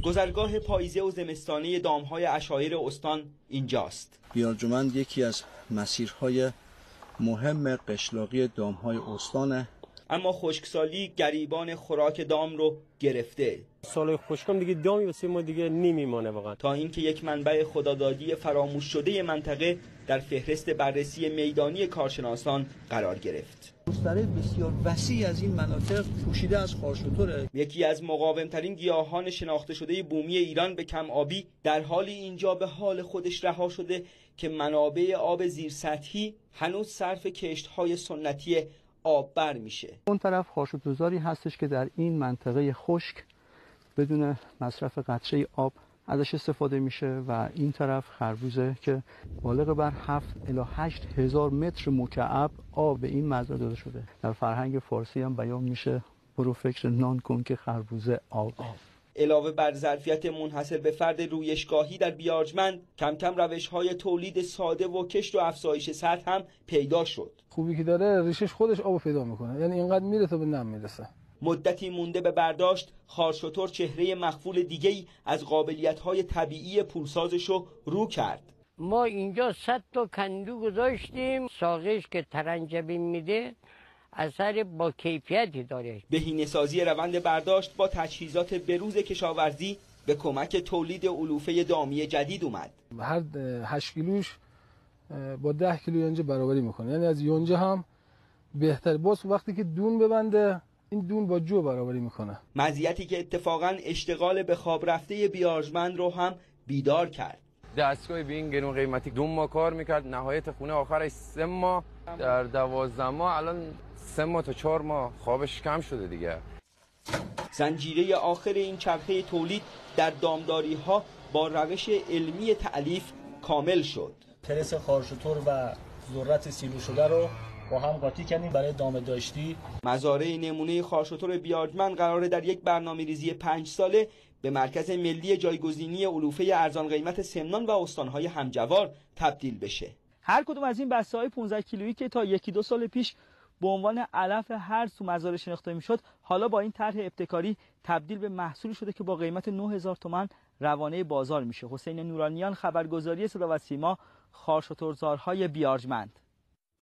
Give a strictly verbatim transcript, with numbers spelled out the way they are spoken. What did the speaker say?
گذرگاه پاییزه و زمستانه دامهای عشایر استان اینجاست. بیارجمند یکی از مسیرهای مهم قشلاقی دامهای استانه، اما خشکسالی گریبان خوراک دام رو گرفته. سال خشکم دیگه دامی واسه ما دیگه نمیمونه واقعا، تا اینکه یک منبع خدادادی فراموش شده منطقه در فهرست بررسی میدانی کارشناسان قرار گرفت. گستره بسیار وسیع از این مناطق پوشیده از خارشتره. یکی از مقاومترین گیاهان شناخته شده بومی ایران به کم آبی در حالی اینجا به حال خودش رها شده که منابع آب زیرسطحی هنوز صرف کشت‌های سنتی آببر میشه. اون طرف خارشت‌گذاری هستش که در این منطقه خشک بدون مصرف قطره آب ازش استفاده میشه و این طرف خربوزه که بالغ بر هفت الی هشت هزار متر مکعب آب به این مزرعه داده شده. در فرهنگ فارسی هم بیان میشه برو فکر نان کن که خربوزه آب. آب. علاوه بر ظرفیت منحصر به فرد رویشگاهی در بیارجمند، کم کم روش‌های تولید ساده و کشت و افزایش سطح هم پیدا شد. خوبی که داره ریشش خودش آب پیدا میکنه، یعنی اینقدر میره تا به نم میرسه. مدتی مونده به برداشت، خارشتر چهره مخفول دیگه‌ای از قابلیت‌های طبیعی پولسازشو رو کرد. ما اینجا صد تا کندو گذاشتیم، ساقش که ترنجبین میده اثر با کیفیتی داره. بهینه‌سازی روند برداشت با تجهیزات بروز کشاورزی به کمک تولید علوفه دامی جدید اومد. هر هشت کیلوش با ده کیلو یونجه برابری میکنه، یعنی از یونجه هم بهتر. باز وقتی که دون ببنده این دون با جو برابری میکنه. مزیتی که اتفاقاً اشتغال به خواب رفته بیارجمند رو هم بیدار کرد. دستگاه به این گرون قیمتی دو ماه کار میکرد، نهایت خونه آخرش سه ماه، در دوازده ماه الان سه ماه تا چهار ماه خوابش کم شده دیگه. زنجیره آخر این چرخه تولید در دامداری ها با روش علمی تألیف کامل شد. ترس خارشتر و ذرت سیلو شده رو با هم قاطی کردیم برای دام داشتی. مزارع نمونه خارشتر بیارجمند قراره در یک برنامه‌ریزی پنج ساله به مرکز ملی جایگزینی علوفه ارزان قیمت سمنان و استانهای همجوار تبدیل بشه. هر کدوم از این بسته‌های پانزده کیلویی که تا یکی دو سال پیش به عنوان علف هرز تو مزارع شناخته میشد، حالا با این طرح ابتکاری تبدیل به محصولی شده که با قیمت نه هزار تومان روانه بازار میشه. حسین نورانیان، خبرگزاری صدا و سیما، خارشترزارهای بیارجمند.